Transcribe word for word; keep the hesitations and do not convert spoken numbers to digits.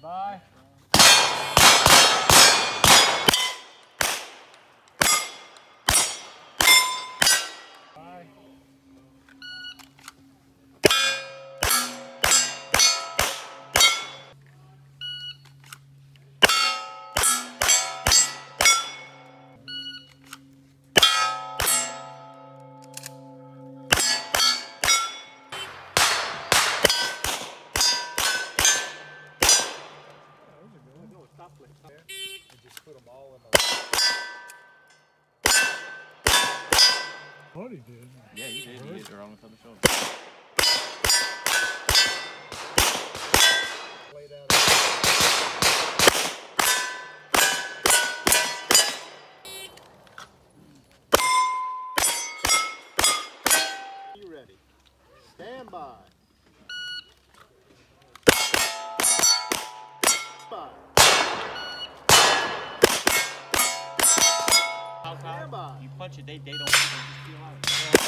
Bye. Bye. And just put them all in the... What he did? Yeah, he did. He hit her on the other shoulder. Laid out. You ready? Stand by. By. How, how Stand by. you punch it, they, they don't, they just feel out.